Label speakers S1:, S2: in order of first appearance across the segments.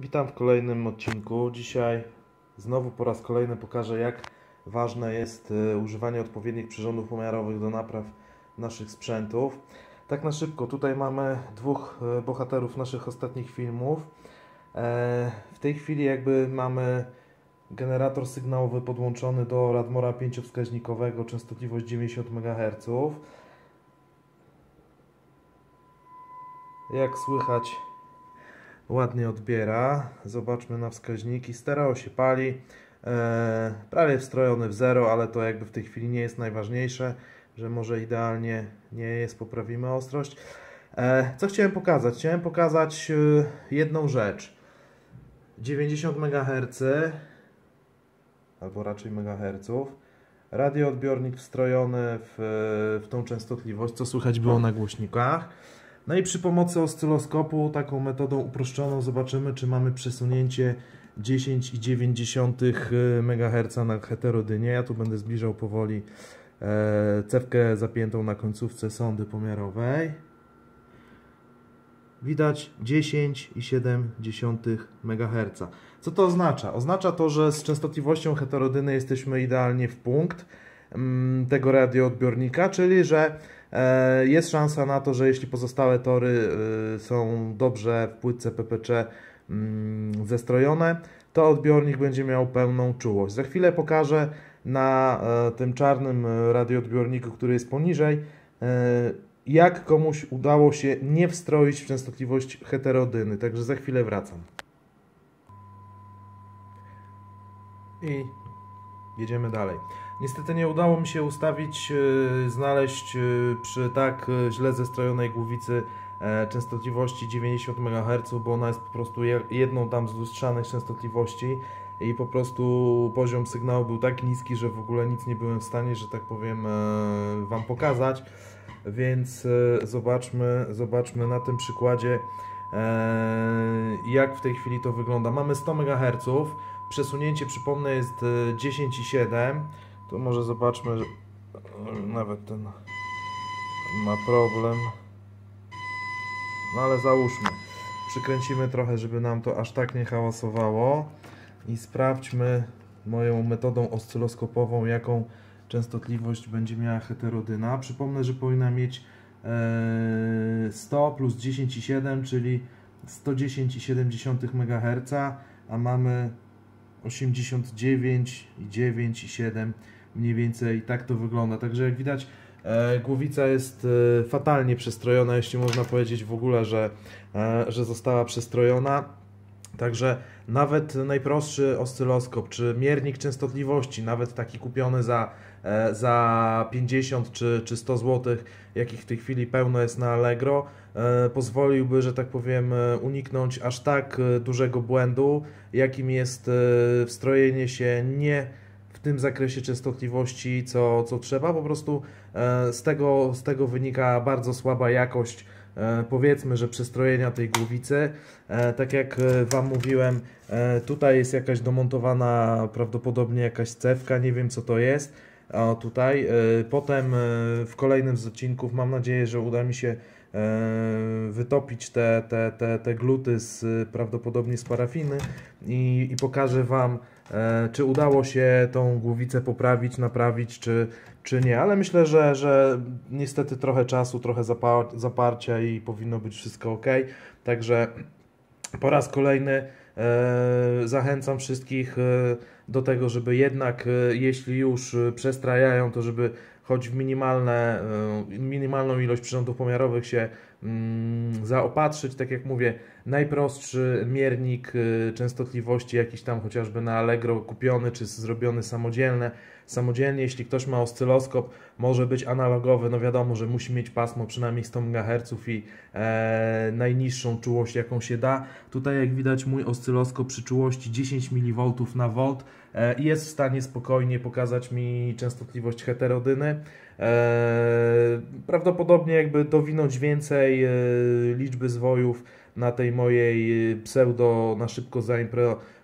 S1: Witam w kolejnym odcinku. Dzisiaj znowu po raz kolejny pokażę, jak ważne jest używanie odpowiednich przyrządów pomiarowych do napraw naszych sprzętów. Tak na szybko, tutaj mamy dwóch bohaterów naszych ostatnich filmów. W tej chwili mamy generator sygnałowy podłączony do Radmora 5-wskaźnikowego, częstotliwość 90 MHz. Jak słychać, ładnie odbiera. Zobaczmy na wskaźniki. Stereo się pali. Prawie wstrojony w zero, ale to w tej chwili nie jest najważniejsze, że może idealnie nie jest, poprawimy ostrość. Co chciałem pokazać? Chciałem pokazać jedną rzecz. 90 MHz, albo raczej MHz. Radioodbiornik wstrojony w tą częstotliwość, co słychać było na głośnikach. No i przy pomocy oscyloskopu, taką metodą uproszczoną, zobaczymy, czy mamy przesunięcie 10,9 MHz na heterodynie. Ja tu będę zbliżał powoli cewkę zapiętą na końcówce sondy pomiarowej. Widać 10,7 MHz. Co to oznacza? Oznacza to, że z częstotliwością heterodyny jesteśmy idealnie w punkt tego radioodbiornika, czyli że jest szansa na to, że jeśli pozostałe tory są dobrze w płytce PPC zestrojone, to odbiornik będzie miał pełną czułość. Za chwilę pokażę na tym czarnym radioodbiorniku, który jest poniżej, jak komuś udało się nie wstroić w częstotliwość heterodyny. Także za chwilę wracam. I jedziemy dalej. Niestety nie udało mi się znaleźć przy tak źle zestrojonej głowicy częstotliwości 90 MHz, bo ona jest po prostu jedną tam z lustrzanych częstotliwości i po prostu poziom sygnału był tak niski, że w ogóle nic nie byłem w stanie, że tak powiem, Wam pokazać. Więc zobaczmy na tym przykładzie, jak w tej chwili to wygląda. Mamy 100 MHz, przesunięcie, przypomnę, jest 10,7. To może zobaczmy, że nawet ten ma problem. No ale załóżmy, przykręcimy trochę, żeby nam to aż tak nie hałasowało i sprawdźmy moją metodą oscyloskopową, jaką częstotliwość będzie miała heterodyna. Przypomnę, że powinna mieć 100 plus 10,7, czyli 110,7 MHz, a mamy 89,9,7, mniej więcej tak to wygląda. Także jak widać, głowica jest fatalnie przestrojona, jeśli można powiedzieć w ogóle, że została przestrojona. Także nawet najprostszy oscyloskop, czy miernik częstotliwości, nawet taki kupiony za 50 czy 100 zł, jakich w tej chwili pełno jest na Allegro, pozwoliłby, że tak powiem, uniknąć aż tak dużego błędu, jakim jest wstrojenie się nie w tym zakresie częstotliwości, co trzeba. Po prostu z tego wynika bardzo słaba jakość, powiedzmy, że przestrojenia tej głowicy. Tak jak Wam mówiłem, tutaj jest jakaś domontowana prawdopodobnie jakaś cewka, nie wiem co to jest. O, tutaj. Potem w kolejnym z odcinków mam nadzieję, że uda mi się wytopić te gluty prawdopodobnie z parafiny i pokażę Wam, czy udało się tą głowicę poprawić, naprawić, czy nie. Ale myślę, że niestety trochę czasu, trochę zaparcia i powinno być wszystko ok. Także po raz kolejny zachęcam wszystkich do tego, żeby jednak, jeśli już przestrajają, to żeby choć w minimalną ilość przyrządów pomiarowych się zaopatrzyć. Tak jak mówię, najprostszy miernik częstotliwości, jakiś tam chociażby na Allegro kupiony, czy zrobiony samodzielnie. Jeśli ktoś ma oscyloskop, może być analogowy, no wiadomo, że musi mieć pasmo przynajmniej 100 MHz i najniższą czułość, jaką się da. Tutaj jak widać, mój oscyloskop przy czułości 10 mV na volt jest w stanie spokojnie pokazać mi częstotliwość heterodyny. Prawdopodobnie dowinąć więcej liczby zwojów na tej mojej pseudo na szybko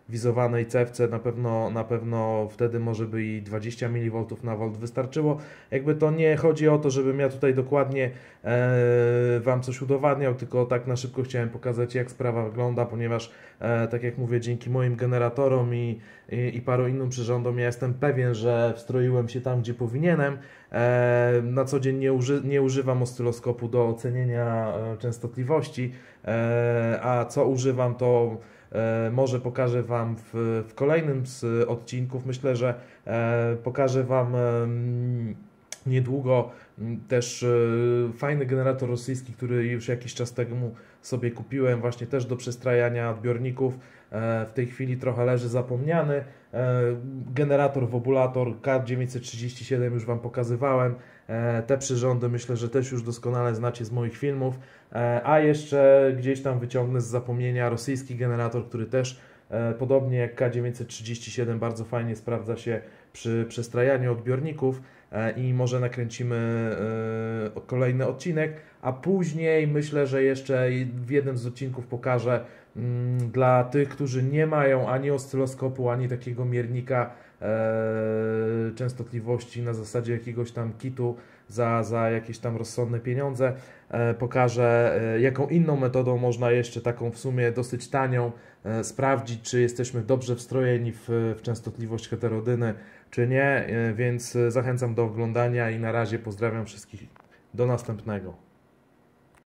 S1: wizowanej cewce na pewno wtedy może by i 20 mV na volt wystarczyło. Jakby to nie chodzi o to, żebym ja tutaj dokładnie Wam coś udowadniał, tylko tak na szybko chciałem pokazać, jak sprawa wygląda, ponieważ tak jak mówię, dzięki moim generatorom i paru innym przyrządom ja jestem pewien, że wstroiłem się tam, gdzie powinienem. Na co dzień nie używam oscyloskopu do ocenienia częstotliwości, a co używam, to może pokażę Wam w kolejnym z odcinków. Myślę, że pokażę Wam niedługo też fajny generator rosyjski, który już jakiś czas temu sobie kupiłem, właśnie też do przestrajania odbiorników. W tej chwili trochę leży zapomniany. Generator wobulator K937 już Wam pokazywałem. Te przyrządy myślę, że też już doskonale znacie z moich filmów. A jeszcze gdzieś tam wyciągnę z zapomnienia rosyjski generator, który też podobnie jak K937 bardzo fajnie sprawdza się przy przestrajaniu odbiorników i może nakręcimy kolejny odcinek, a później myślę, że jeszcze w jednym z odcinków pokażę dla tych, którzy nie mają ani oscyloskopu, ani takiego miernika częstotliwości na zasadzie jakiegoś tam kitu za jakieś tam rozsądne pieniądze, pokażę, jaką inną metodą można jeszcze taką w sumie dosyć tanią sprawdzić, czy jesteśmy dobrze wstrojeni w częstotliwość heterodyny, czy nie, więc zachęcam do oglądania i na razie pozdrawiam wszystkich, do następnego.